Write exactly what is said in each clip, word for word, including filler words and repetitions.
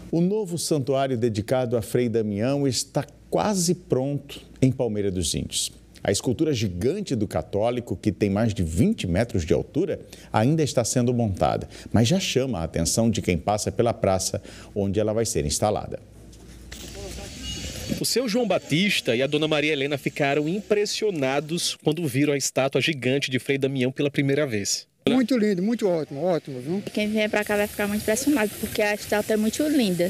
O novo santuário dedicado a Frei Damião está quase pronto em Palmeira dos Índios. A escultura gigante do católico, que tem mais de vinte metros de altura, ainda está sendo montada, mas já chama a atenção de quem passa pela praça onde ela vai ser instalada. O seu João Batista e a dona Maria Helena ficaram impressionados quando viram a estátua gigante de Frei Damião pela primeira vez. Muito lindo, muito ótimo, ótimo, viu? Quem vier para cá vai ficar muito impressionado, porque a estátua é muito linda.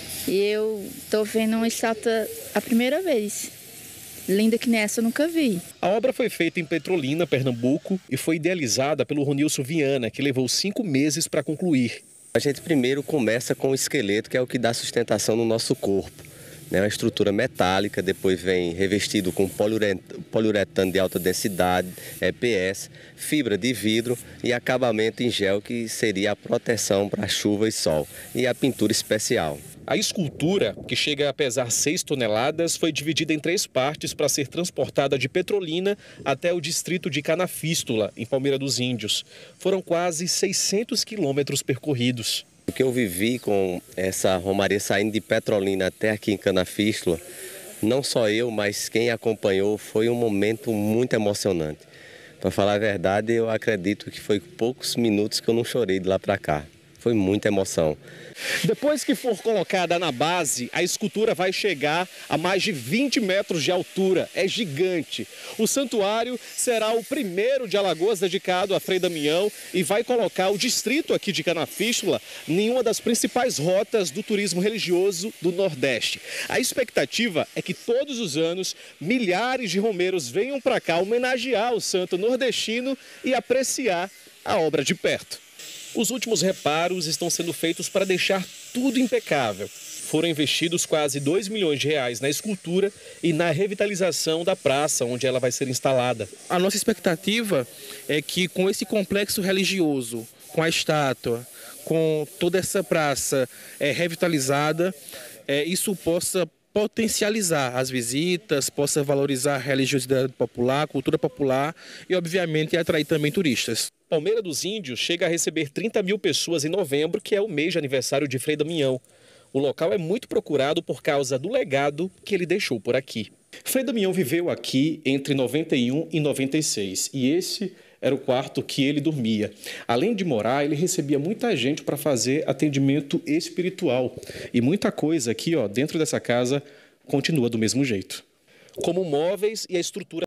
E eu estou vendo uma estátua a primeira vez. Linda que nem essa eu nunca vi. A obra foi feita em Petrolina, Pernambuco, e foi idealizada pelo Ronilson Viana, que levou cinco meses para concluir. A gente primeiro começa com o esqueleto, que é o que dá sustentação no nosso corpo. É uma estrutura metálica, depois vem revestido com poliuretano de alta densidade, E P S, fibra de vidro e acabamento em gel, que seria a proteção para chuva e sol, e a pintura especial. A escultura, que chega a pesar seis toneladas, foi dividida em três partes para ser transportada de Petrolina até o distrito de Canafístula, em Palmeira dos Índios. Foram quase seiscentos quilômetros percorridos. O que eu vivi com essa romaria saindo de Petrolina até aqui em Canafístula, não só eu, mas quem acompanhou, foi um momento muito emocionante. Para falar a verdade, eu acredito que foi poucos minutos que eu não chorei de lá para cá. Foi muita emoção. Depois que for colocada na base, a escultura vai chegar a mais de vinte metros de altura. É gigante. O santuário será o primeiro de Alagoas dedicado a Frei Damião e vai colocar o distrito aqui de Canafístula em uma das principais rotas do turismo religioso do Nordeste. A expectativa é que todos os anos milhares de romeiros venham para cá homenagear o santo nordestino e apreciar a obra de perto. Os últimos reparos estão sendo feitos para deixar tudo impecável. Foram investidos quase dois milhões de reais na escultura e na revitalização da praça onde ela vai ser instalada. A nossa expectativa é que com esse complexo religioso, com a estátua, com toda essa praça é, revitalizada, é, isso possa potencializar as visitas, possa valorizar a religiosidade popular, a cultura popular e, obviamente, atrair também turistas. Palmeira dos Índios chega a receber trinta mil pessoas em novembro, que é o mês de aniversário de Frei Damião. O local é muito procurado por causa do legado que ele deixou por aqui. Frei Damião viveu aqui entre noventa e um e noventa e seis e esse era o quarto que ele dormia. Além de morar, ele recebia muita gente para fazer atendimento espiritual. E muita coisa aqui, ó, dentro dessa casa continua do mesmo jeito. Como móveis e a estrutura